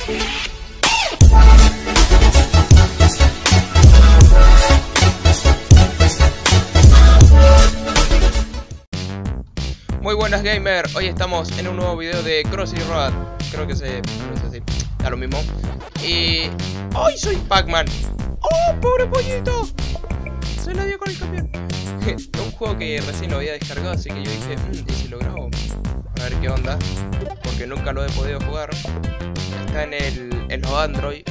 Muy buenas gamer, hoy estamos en un nuevo video de Crossy Road. Creo que se pronuncia así, da lo mismo. Y hoy soy Pac-Man. ¡Oh, pobre pollito! Se la dio con el camión. Es un juego que recién lo había descargado, así que yo dije, ¿y si lo grabo? A ver qué onda, porque nunca lo he podido jugar. Está en los Android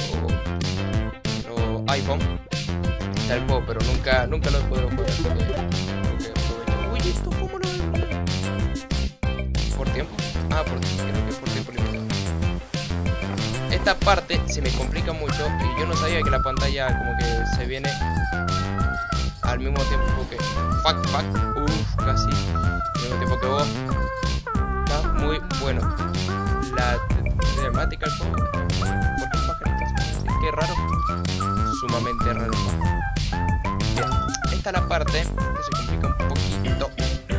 o iPhone. Está el juego, pero nunca lo he podido jugar. Uy, ¿esto cómo lo veo? ¿Por tiempo? Ah, creo que es por tiempo limitado. Esta parte se me complica mucho y yo no sabía que la pantalla como que se viene al mismo tiempo que casi al mismo tiempo que vos. Está muy bueno. La temática del juego, ¿por qué un pajarito? Qué raro, sumamente raro. Bien, esta es la parte que se complica un poquito.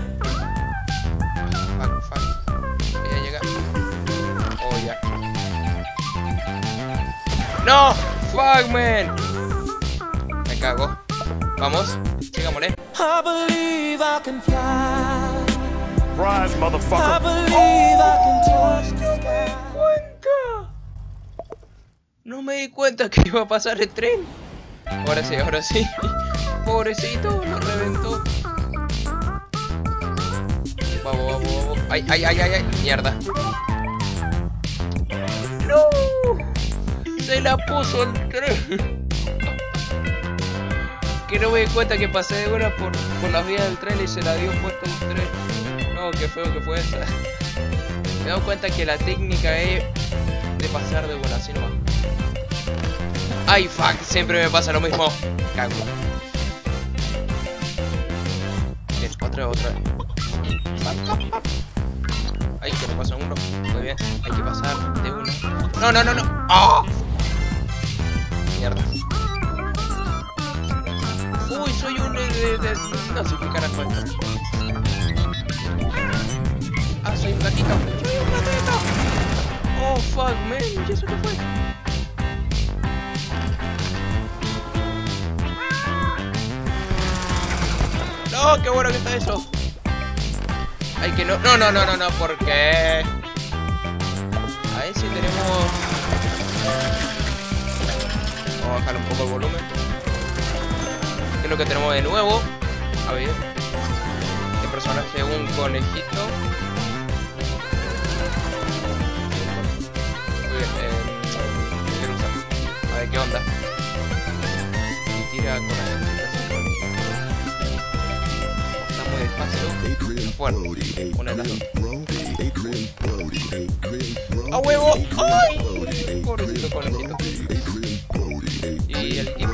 Ella llega. Oh, ya. ¡No! ¡Fuck, man! Me cago. Vamos, llegámosle. I believe I can fly. Rise, motherfucker. I believe I can touch the sky. No me di cuenta que iba a pasar el tren. Ahora sí. Pobrecito, lo reventó. Vamos. Ay. Mierda. No. Se la puso el tren. Que no me di cuenta que pasé de una por las vías del tren y se la dio puesto el tren. No, qué feo que fue esa. Me he dado cuenta que la técnica es de pasar de buena, así nomás. Ay, fuck, siempre me pasa lo mismo. Cago. Bien, otra vez. Ay, que no pasa uno. Muy bien, hay que pasar de uno. No. ¡Oh! Mierda. Uy, soy un no sé qué carajo es. Ah, soy un gatito. Oh, fuck, man. ¿Y eso qué fue? No, qué bueno que está eso. Ay, que no, ¿por qué? Ahí sí tenemos. Vamos a bajar un poco el volumen. ¿Qué es lo que tenemos de nuevo? A ver. Este personaje es un conejito. Muy bien, a ver qué onda. Y tira corazoncitos. Está muy despacio. Bueno, una de las dos. ¡A huevo! ¡Ay! Pobrecito conejito. Y el tipo.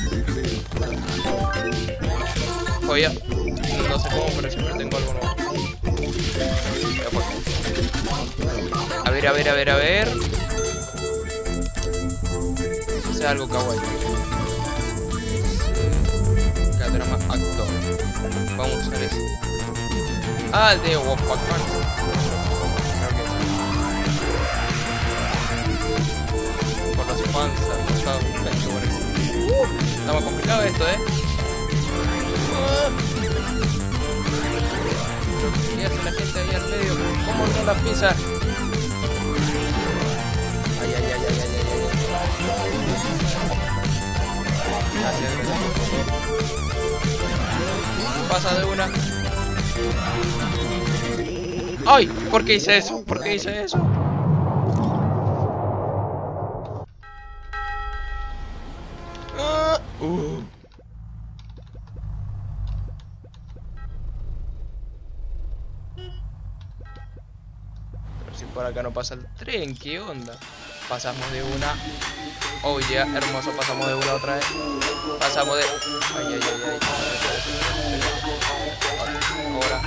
Oye, no sé cómo, pero siempre tengo algo nuevo. A ver. Eso sea algo kawaii. Cadrama actor. Vamos a usar ese. Ah, el de Pac-Man. Por las panzas, está más complicado esto, ¿Qué hace la gente ahí al medio? ¿Cómo no la pisa? Ay. Gracias. Pasa de una. ¡Ay! ¿Por qué hice eso? Pero si por acá no pasa el tren, ¿qué onda? Pasamos de una. Oh yeah, hermoso, pasamos de una otra vez. Pasamos de. Ay. Ahora.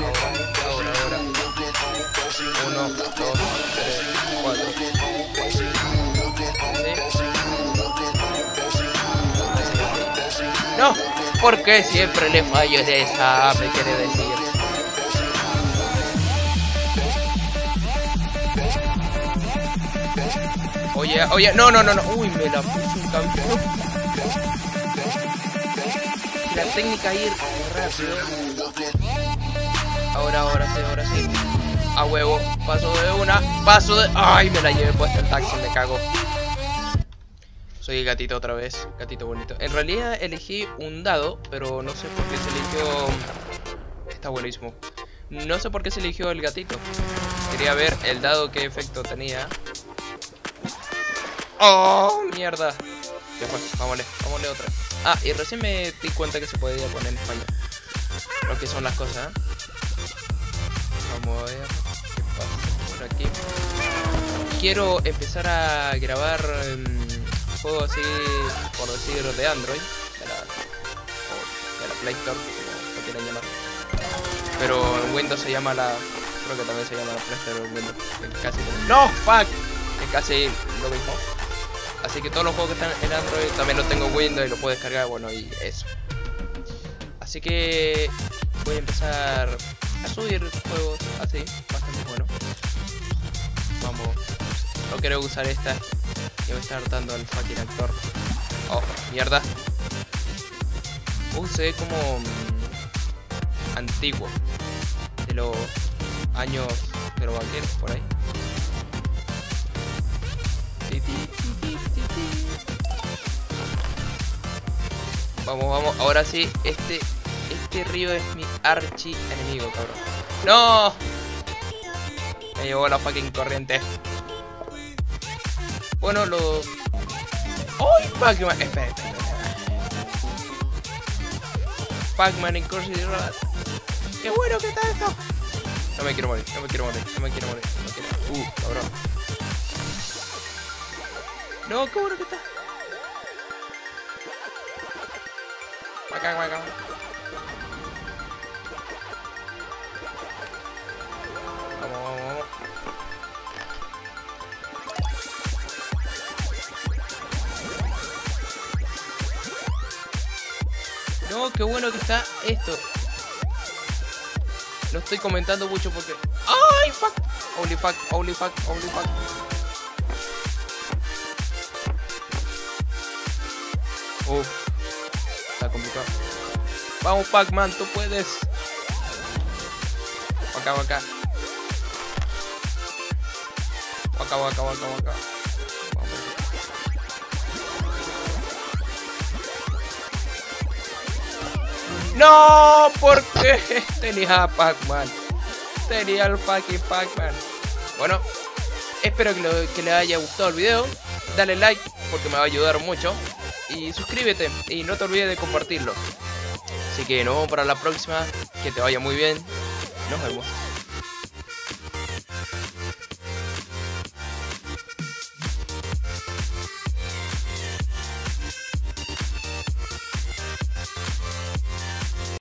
1, 2, 3, 4. ¿Sí? No, porque siempre le fallo en esa, me quiere decir. Oye, oye, no. Uy, me la puso un campeón. La técnica ir rápido. Ahora sí. A huevo. Paso de una. Paso de... Ay, me la llevé puesta el taxi, me cago. Soy el gatito otra vez. Gatito bonito. En realidad elegí un dado, pero no sé por qué se eligió... Está buenísimo. No sé por qué se eligió el gatito. Quería ver el dado qué efecto tenía. ¡Oh, mierda! Ya fue, vámonos otra. Ah, y recién me di cuenta que se podía poner en español. Lo que son las cosas, ¿eh? Vamos a ver qué pasa por aquí. Quiero empezar a grabar juegos así, por decir, de Android. De la Play Store, como lo quieran llamar. Pero en Windows se llama la... Creo que también se llama la Play Store en Windows. Casi... ¡No! ¡Fuck! Es casi lo mismo. Así que todos los juegos que están en Android también los tengo en Windows y los puedo descargar, bueno, y eso. Así que voy a empezar a subir juegos así, bastante bueno. Vamos, no quiero usar esta y me está hartando el fucking actor. Oh, mierda. Se ve como antiguo, de los años de los vaqueros, por ahí. Vamos, ahora sí, este río es mi archi enemigo, cabrón. ¡No! Me llevó la fucking corriente. Bueno, lo... ¡Ay, Pac-Man! Espera. Pac-Man en Crossy Road. ¡Qué bueno que está esto! No me quiero morir. Cabrón. No, qué bueno que está. Acá. Vamos. No, qué bueno que está esto. Lo estoy comentando mucho porque... ¡Ay, fuck! Holy fuck. Está complicado. Vamos, Pac-Man, tú puedes. Acá. Acá. No, ¿por qué? Tenía a Pac-Man. Tenía al fucking Pac-Man. Bueno, espero que le haya gustado el video. Dale like porque me va a ayudar mucho. Y suscríbete y no te olvides de compartirlo. Así que nos vemos para la próxima. Que te vaya muy bien. Nos vemos.